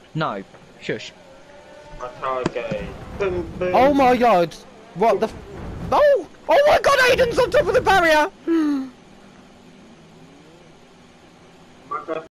No. Shush. My target. Boom, boom. Oh my god! What the? Oh! Oh my god! Aiden's on top of the barrier!